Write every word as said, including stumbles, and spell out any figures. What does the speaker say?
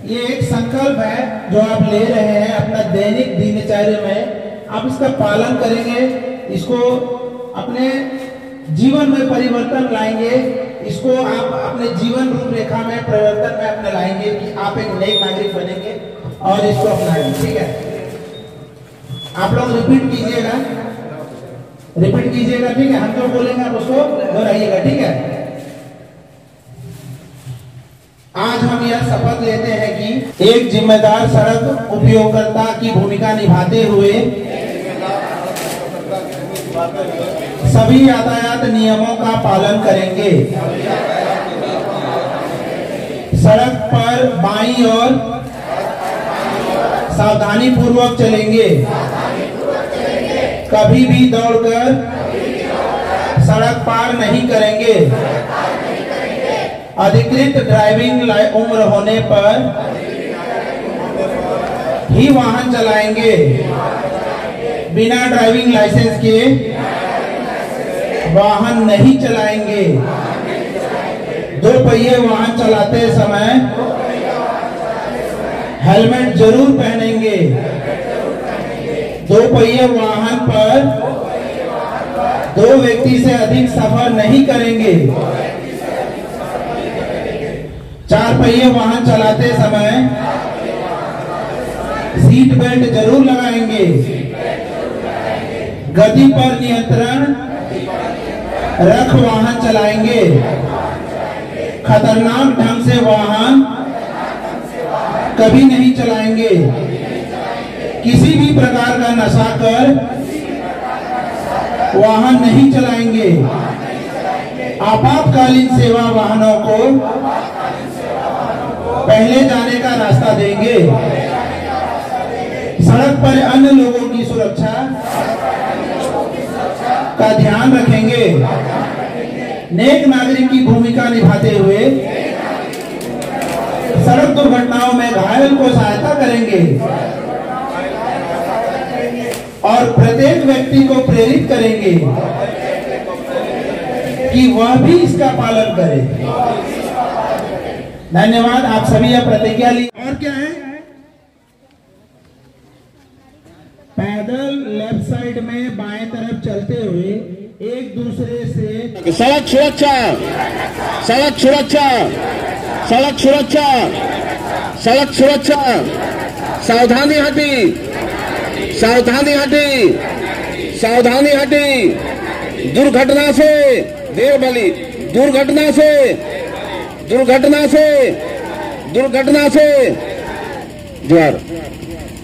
ये एक संकल्प है जो आप ले रहे हैं अपना दैनिक दिनचर्या में, आप इसका पालन करेंगे, इसको अपने जीवन में परिवर्तन लाएंगे, इसको आप अपने जीवन रूपरेखा में परिवर्तन में अपने लाएंगे कि आप एक नए नागरिक बनेंगे और इसको अपनाएंगे। ठीक है, आप लोग रिपीट कीजिएगा, रिपीट कीजिएगा। ठीक है, हम जो बोलेंगे आप उसको दोहराइएगा। ठीक है, आज हम यह शपथ लेते हैं कि एक जिम्मेदार सड़क उपयोगकर्ता की भूमिका निभाते हुए सभी यातायात नियमों का पालन करेंगे, सड़क पर बाईं ओर सावधानी पूर्वक चलेंगे, कभी भी दौड़कर सड़क पार नहीं करेंगे, अधिकृत ड्राइविंग उम्र होने पर ही वाहन चलाएंगे, बिना ड्राइविंग लाइसेंस के वाहन नहीं चलाएंगे, दो पहिए वाहन चलाते समय हेलमेट जरूर पहनेंगे, दो पहिए वाहन पर दो व्यक्ति से अधिक सफर नहीं करेंगे, चार पहिए वाहन चलाते समय सीट बेल्ट जरूर लगाएंगे, गति पर नियंत्रण रख वाहन चलाएंगे, खतरनाक ढंग से वाहन कभी नहीं चलाएंगे, किसी भी प्रकार का नशा कर वाहन नहीं चलाएंगे, आपातकालीन सेवा वाहनों को पहले जाने का रास्ता देंगे, सड़क पर अन्य लोगों की सुरक्षा का ध्यान रखेंगे, नेक नागरिक की भूमिका निभाते हुए सड़क दुर्घटनाओं में घायल को सहायता करेंगे और प्रत्येक व्यक्ति को प्रेरित करेंगे कि वह भी इसका पालन करे। धन्यवाद। आप सभी यह प्रतिज्ञा ली। और क्या है, पैदल लेफ्ट साइड में बाएं तरफ चलते हुए एक दूसरे से सड़क सुरक्षा, सड़क सुरक्षा, सड़क सुरक्षा, सड़क सुरक्षा, सावधानी हटी, सावधानी हटी, सावधानी हटी, दुर्घटना से देर भली, दुर्घटना से, दुर्घटना से, दुर्घटना से जोर